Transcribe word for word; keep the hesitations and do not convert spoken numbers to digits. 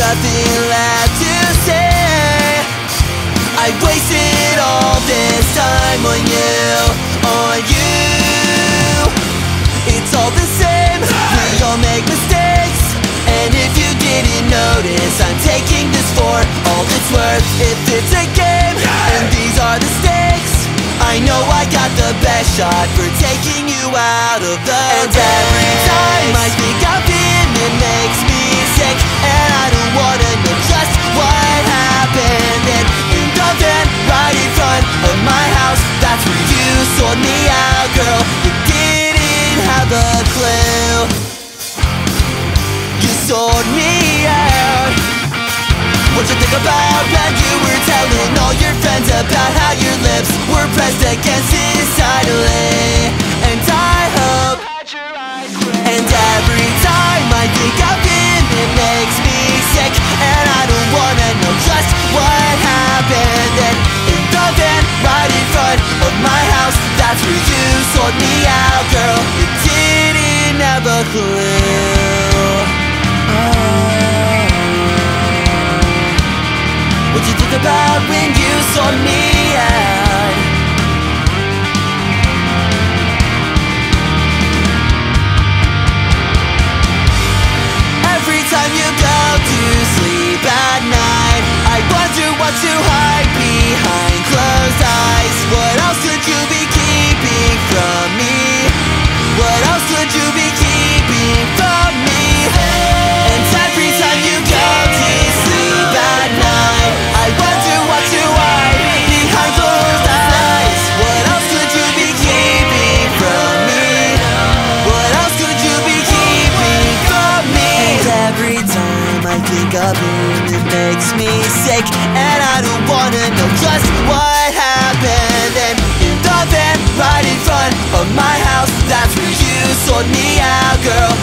nothing left to say. I wasted all this time on you, on you. It's all the same, we all make mistakes. And if you didn't notice, I'm taking this for all it's worth. If it's a game, and these are the stakes, I know I got the best shot for taking you out of the And race. Every time I think of him, it makes me sick. And I don't wanna know just what happened. And in the van, right in front of my house, that's where you sold me out, girl. You didn't have a clue. You sold me out. What'd you think about when you were telling all your friends about how your lips were pressed against his silently? And I hope, and every time I think of him, it makes me sick. And I don't wanna know just what happened. And in the van, right in front of my house, that's where you sold me out, girl. You didn't have a clue. What'd you think about when you sold me out? Every time you go to sleep at night, I wonder what you hide behind closed eyes. What else could you be keeping from me? What else could you be keeping from me? And every time you go to sleep at night, I wonder what you hide behind closed eyes. What else could you be keeping from me? What else could you be keeping from me? And every time I think of him, it makes me sick. And I don't wanna know just what happened. And in the van, right in front of my house, that's where you sold me out, girl.